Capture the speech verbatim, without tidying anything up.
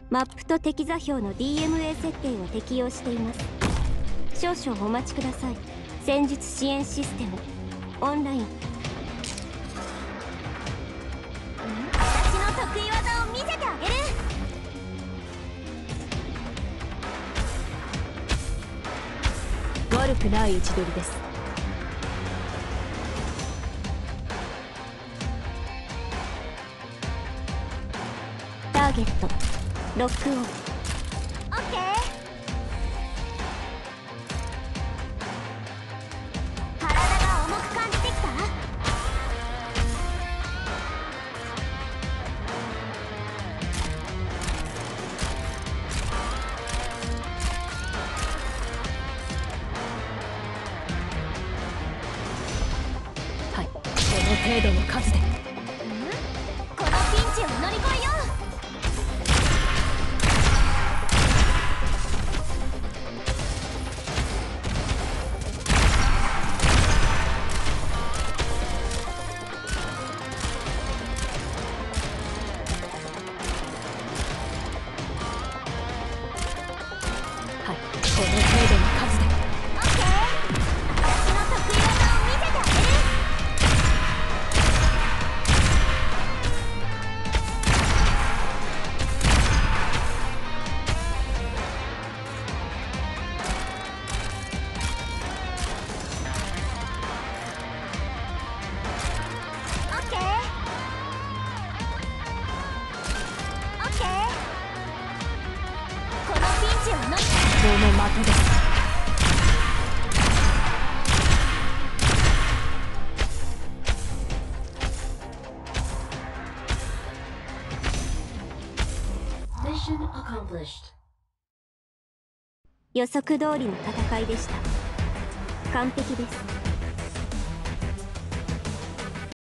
マップと敵座標の ディーエムエー 設定を適用しています。少々お待ちください。戦術支援システムオンライン。私の得意技を見せてあげる。 悪くない位置取りです。 ターゲットロックオン。オッケー。体が重く感じてきた。 はい、この程度の数で。 このピンチを乗り越えよう。 はい、この程度の数で。 オッケー。私の得意技を見せてあげる。オッケー。オッケー。このピンチを乗り。 この的です。 予測通りの戦いでした。完璧です。